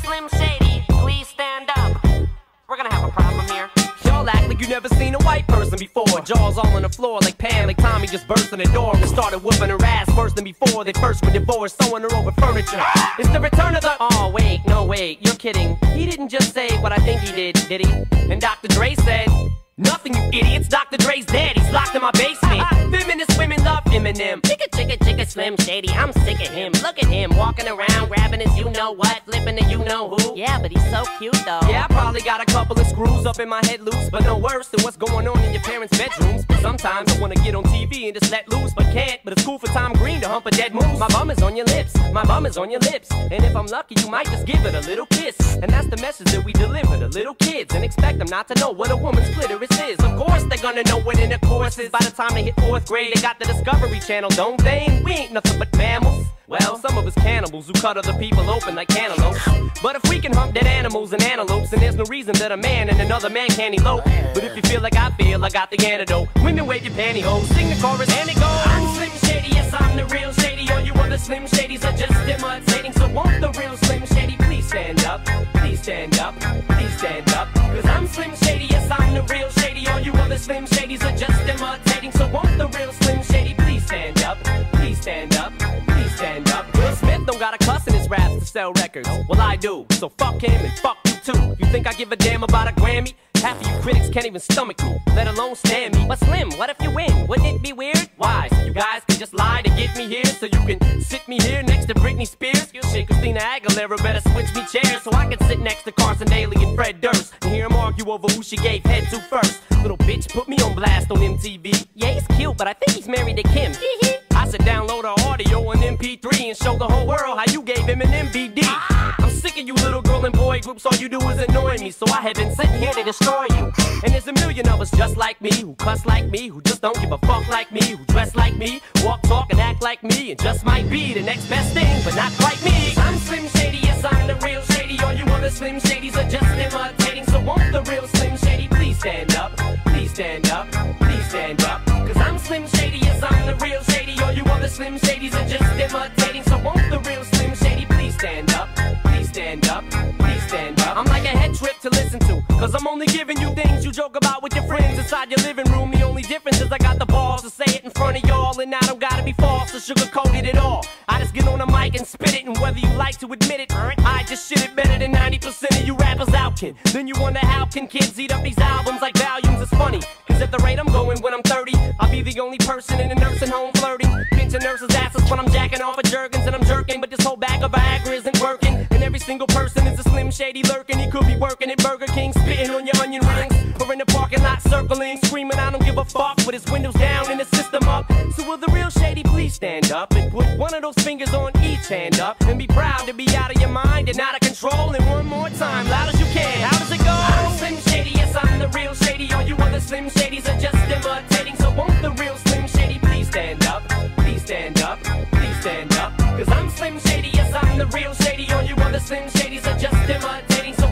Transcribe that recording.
Slim Shady, please stand up. We're gonna have a problem here. Y'all act like you never seen a white person before. Jaws all on the floor like Pam, like Tommy just burst in the door and started whooping her ass worse than before. They first were divorced, sewing her over furniture. It's the return of the... Oh, wait, no, wait, you're kidding. He didn't just say what I think he did he? And Dr. Dre said... Nothing, you idiots. Dr. Dre's dead. He's locked in my basement. Feminist women love Eminem. Chicka, chicka, chicka, Slim Shady. I'm sick of him. Look at him walking around, grabbing his you-know-what, flipping the you-know-who. Yeah, but he's so cute, though. Yeah, I probably got a couple of screws up in my head loose, but no worse than what's going on in your parents' bedrooms. But sometimes I wanna get on TV and just let loose, but can't. But it's cool for Tom Green to hump a dead moose. My bum is on your lips. My bum is on your lips. And if I'm lucky, you might just give it a little kiss. And that's the message that we deliver to little kids, and expect them not to know what a woman's clitoris is. Of course they're gonna know what intercourse is. By the time they hit 4th grade, they got the Discovery Channel, don't they? And we ain't nothing but mammals. Well, some of us cannibals who cut other people open like cantaloupes. But if we can hump dead animals and antelopes, then there's no reason that a man and another man can't elope. But if you feel like I feel, I got the antidote. Women wave your pantyhose, sing the chorus, and it goes. I'm Slim Shady, yes, I'm the real Shady. All you other Slim Shadys are just imitating. So won't the real Slim Shady please stand up? Please stand up, please stand up. Cause I'm Slim Shady, yes, I'm the real Shady. All you other Slim Shadys are just imitating. So won't the real Slim Shady please stand up? Please stand up, please stand up. Will Smith don't got a cuss in his raps to sell records. Well, I do, so fuck him and fuck you too. You think I give a damn about a Grammy? Half of you critics can't even stomach me, let alone stand me. But Slim, what if you win? Wouldn't it be weird? Why? So you guys can just lie to get me here, so you can sit me here next to Britney Spears? Shit, Christina Aguilera better switch me chairs so I can sit next to Carson Daly and Fred Durst and hear them argue over who she gave head to first. Little bitch put me on blast on MTV. Yeah, he's cute, but I think he's married to Kim. I should download her audio on MP3 and show the whole world how you gave him an MVD. I'm sick of you little girl and boy groups, all you do is annoy me, so I have been sitting here to destroy you. And there's a million of us just like me, who cuss like me, who just don't give a fuck like me, who dress like me, walk, talk, and act like me, and just might be the next best thing, but not quite me. I'm Slim Shady, yes, I'm the real Shady. All you other Slim Shadys are just imitating. So won't the real Slim Shady please stand up? Please stand up, please stand up. Cause I'm Slim Shady, yes, I'm the real Shady. All you other Slim Shadys are just imitating. So won't the real Slim Shady please stand up? Please stand up, please stand up. I'm like a head trip to listen to, cause I'm only giving you things you joke about with your friends inside your living room. The only difference is I got the balls to say it in front of y'all, and I don't gotta be false or sugarcoat it at all. I just get on the mic and spit it, and whether you like to admit it, I just shit it better than 90% of you rappers out, kid. Then you wonder how can kids eat up these albums like volumes? It's funny, cause at the rate I'm going when I'm 30, I'll be the only person in a nursing home flirting, pinching nurses' asses when I'm jacking off of Jergens and I'm jerking. But this whole bag of Viagra isn't working, and every single person is a Slim Shady lurking. He could be working at Burger King, spitting on your onion rings, or in the parking lot circling, screaming I don't give a fuck with his windows down and his system up. So will the real Shady please stand up and put one of those fingers on each hand up and be proud to be out of your mind and out of control? And one more time, loud as you can, how does it go? I'm Slim Shady, yes, I'm the real Shady. All you other Slim Shadys are just imitating. So won't the real Slim Shady please stand up? Please stand up, please stand up. Cause I'm Slim Shady, yes, I'm the real Shady. All you other Slim Shadys are just imitating. So